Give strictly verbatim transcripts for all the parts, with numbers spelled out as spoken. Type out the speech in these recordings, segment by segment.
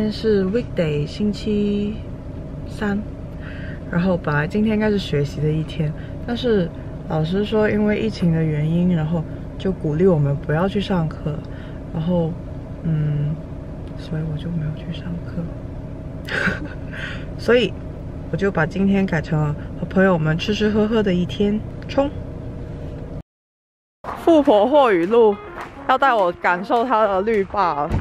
天是 weekday 星期三，然后本来今天应该是学习的一天，但是老师说因为疫情的原因，然后就鼓励我们不要去上课，然后嗯，所以我就没有去上课，所以我就把今天改成了和朋友们吃吃喝喝的一天。冲！富婆霍雨露要带我感受它的绿霸了。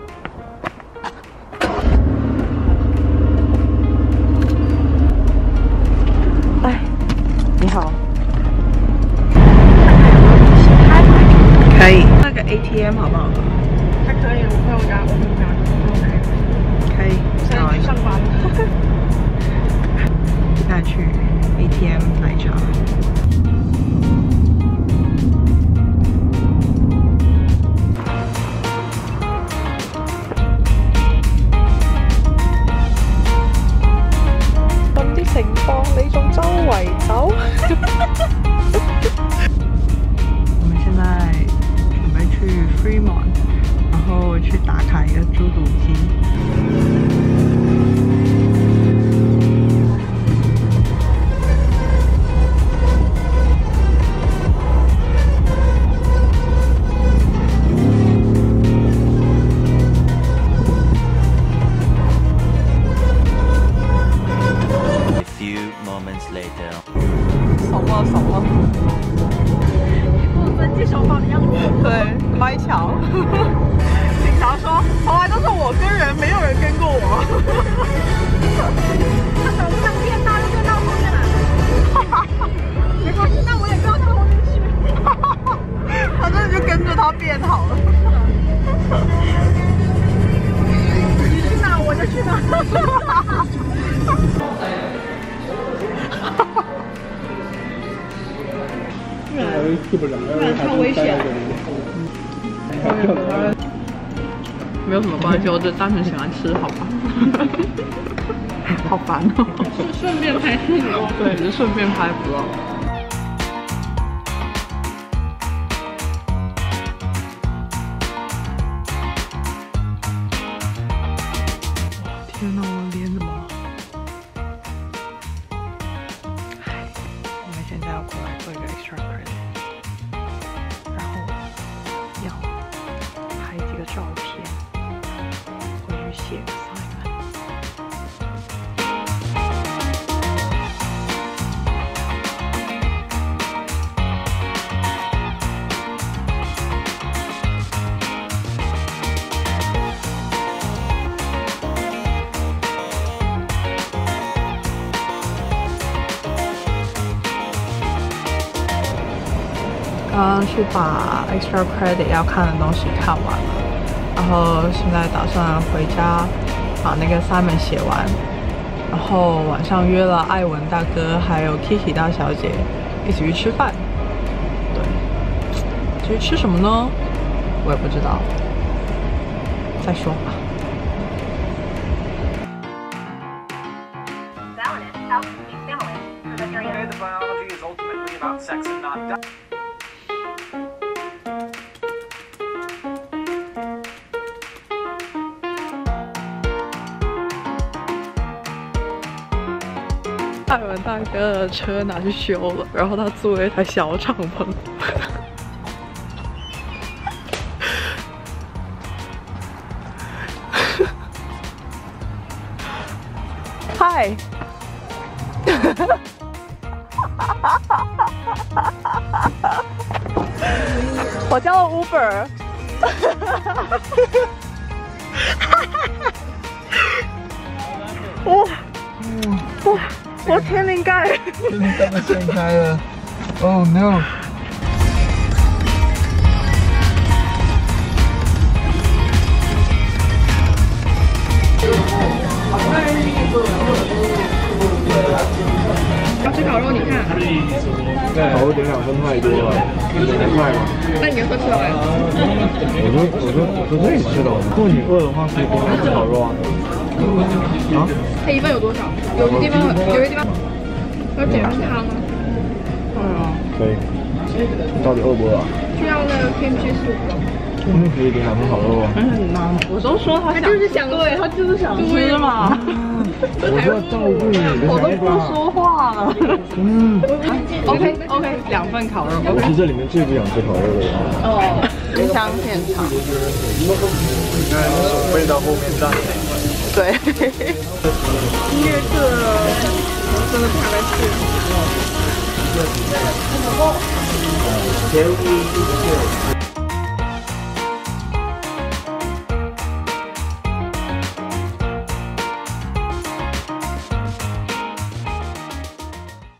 哎，你好。可以。那个 A T M 好不好？ 还可以，我朋友家，我朋友家，我朋友开。 可以。 现在去上班。 现在去 A T M 奶茶。咁啲情況，你仲周圍走？我們現在準備去 Fremont， 然後去打卡一個豬肚雞。怂了怂了， 一副遵纪守法的样子。 对，乖巧。警察说，从来都是我跟人，没有人跟过我。 他手不想变大，就变到后面来。没关系，那我也跟到他后面去。 他真的就跟着他变好了。 你去哪我就去哪。不然太危险了。 没有什么关系，我只单纯喜欢吃，好吧？好烦哦。 是顺便拍 vlog。 对，就顺便拍 vlog。天哪，我的脸怎么了？唉，我们现在要过来做一个 extra credit。要拍几个照片，回去写个 assignment。刚刚去把 extra credit 要看的东西看完了，然后现在打算回家把那个 assignment 写完，然后晚上约了艾文大哥还有 Kiki 大小姐一起去吃饭。对，至于吃什么呢，我也不知道，再说吧。艾文大哥的车拿去修了，然后他租了一台小敞篷。嗨，我叫了 Uber。哇哇！我天灵盖， 天灵盖掀开了 ，Oh no！ 要吃烤肉，你看。 烤肉点两份太多了，两块嘛。 那你喝吃了呀？ 我说我说我说可以吃的，如果你饿的话可以点两份烤肉啊。啊？ 它一份有多少？有些地方有些地方要点份汤吗？ 对啊。 可以。你到底饿不饿啊？ 需要那个 kimchi soup。 今天可以点两份烤肉啊。 很难，我都说他他就是想对他就是想吃嘛。 我就要照顾你的我都想法。 不说话了。 嗯， OK OK， 两份烤肉。 我是这里面最不想吃烤肉的人。 哦，冰箱现场。 你看手背到后面站。 对。 音乐课真的不想再去了。 前一